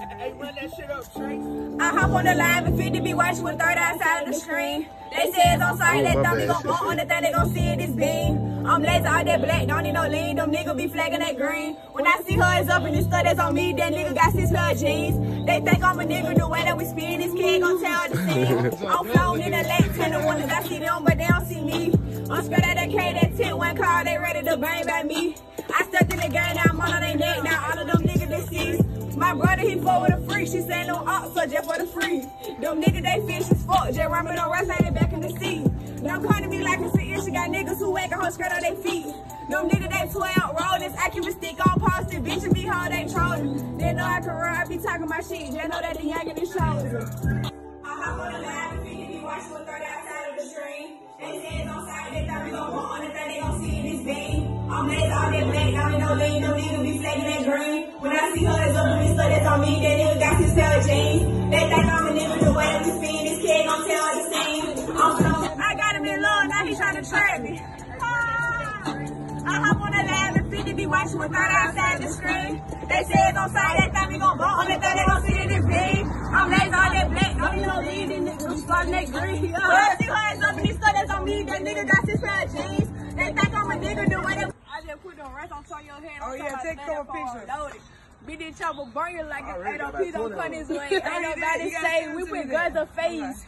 Hey, run that shit up, Trey. I hop on the line and 50 be watching with third outside of the screen. They say it's on site, they thought we gon' bump on the thing, they gon' see it is beam. I'm lazy, all that black, don't need no lean, them niggas be flagging that green. When I see her, it's up and this stuff that's on me, that nigga got 6 pair of jeans. They think I'm a nigga, the way that we spin, this kid gon' tell the scene. I'm flown in the lake, 10 to 1, I see them, but they don't see me. I'm scared of that K, that tit, one car, they ready to bang by me. I stepped in the game, now I'm on their neck, now all of them niggas they see. My brother, he fought with a freak, she saying no ops, so just for the free. Them niggas, they fish as fuck, just rumming on rest, ain't back in the sea. Don't come to me like it's an issue, got niggas who whack a whole skirt on their feet. Them niggas, they 12 rollers, accurate stick on posted, bitch, and be hard, they trolling. They know I can run, I be talking my shit, just know that the young in the shoulder. I hop on the line, be watching with 30 outside of the stream. They say it's on side, they thought we gon' walk on the thing, they gon' see it is beam. I'm lazy, all that black, don't need no lean, them niggas be flagging that green. When I see her, it's up to me, so that's on me, that nigga got 6 pair of jeans. They think I'm a nigga, the way that we spin, this kid gon' tell the scene. I got him in love, now he tryna trap me. I hop on the lab and 50 be watching with third outside the screen. They say it's on side, they think we gon' bump on the thing, they gon' see it is beam. I'm lazy, all that black, don't need no lean, these niggas be flagging that green. When I see her, it's up and this stuff that's on me, that nigga got 6 pair of jeans. They think I'm a nigga, the way that I just put them rest on your head. Oh yeah, take a picture. We did chopper burn you like if ain't no P don't come this way. Ain't nobody say we put guns to face.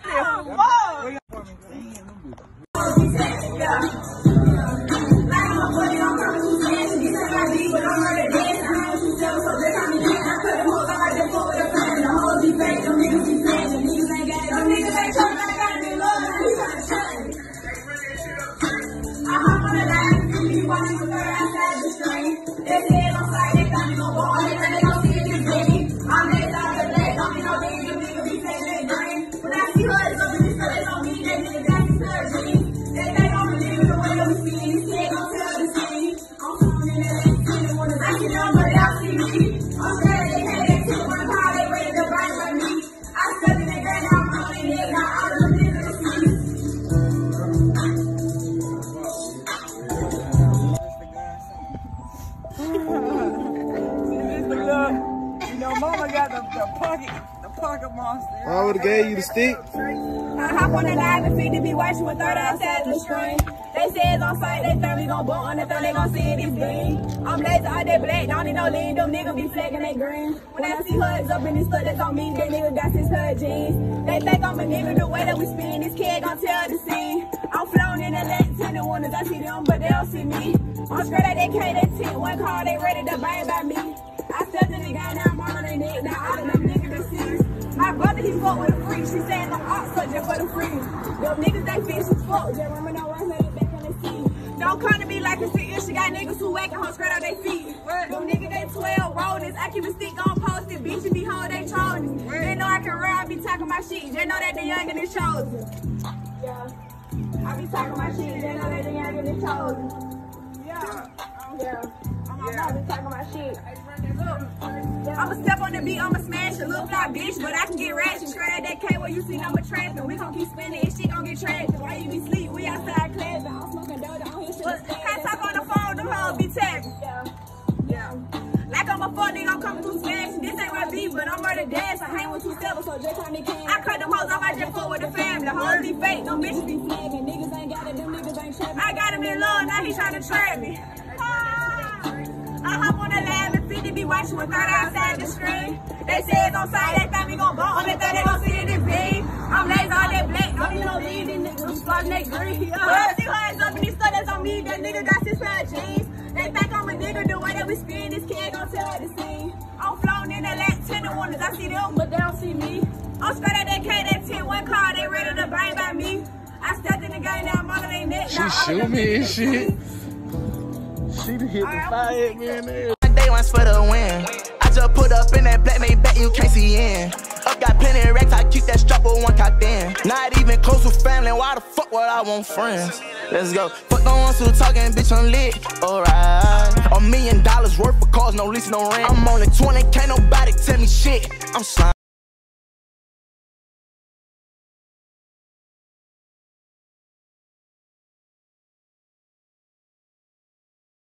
Mama got the pocket monster. I would've gave you the stick. I hop on the live and 50 be watching with third outside the screen. They say it's on site, they think we gon' bump on the thing, they gon' see it is beam. I'm lazy, all that black, don't need no lean, them niggas be flagging that green. When I see her, it's up in this stuff that's on me, that nigga got 6 pair of jeans. They think I'm a nigga, the way that we spin, this kid gon' tell the scene. I'm flown in the lake, 10 to 1, I see them, but they don't see me. I'm scared of that K, that tit, one car, they ready to bang by me. I stepped in the game, now I'm on their neck, now all of them niggas they see. My brother, he fought with a freak, she saying no ops, so just for the free. Them niggas, they fish as fuck, just rumming on rest, ain't back in the sea. Don't come to me like it's an issue, got niggas who whacking her skirt on their feet. Them niggas, they 12 rollers, I keep a stick on posted, bitch, and be hard, they trolling. They know I can run, I be talking my shit, they know that the young and the chosen. Yeah, I be talking my shit, they know that the young and the chosen. Yeah. I be talking my shit. I'ma step on the beat, I'ma smash a little fly bitch, but I can get ratchet. Trade that K where you see I'm a trapping. We gon' keep spinning and shit gon' get trashed. Why you be sleep? We outside clapping. I'm smoking dope, I don't hear shit. Can't talk on the phone, them hoes be tagging. Yeah. Like I'm a fuck nigga, I'm coming through smashing. This ain't my beat, but I'm murder dance. I hang with 2 steppers, so just call me King. I cut them hoes off, I just fuck with the family. The hoes be fake, them bitches be flagging. Niggas ain't got it, them niggas ain't trapping. I got him in love, now he tryna trap me. I hop on the lab and 50 be watching with third outside the screen. They say it's on side, they think we gon' bump on the thing, they gon' see it is beam. I'm lazy, all that black, don't need no lean, these niggas be flagging that green. When I see her, it's up and this stuff that's on me, that nigga got 6 pair of jeans. They think I'm a nigga, the way that we spin, this kid gon' tell the scene. I'm flown in the lake, 10 to 1, I see them, but they don't see me. I'm scared of that K, that tit, one car, they ready to bang by me. I stepped in the game, now I'm on their neck. She shoot me and shit. She done hit the fire man there. Day one's for the win. I just put up in that black made back, you can't see in. Up got plenty of racks, I keep that strap with one cocked in. Not even close with family, why the fuck would I want friends? Let's go. Fuck the ones who talking, bitch, I'm lit. Alright. $1 million worth of cars, no lease, no rent. I'm only 20, can't nobody tell me shit. I'm slime.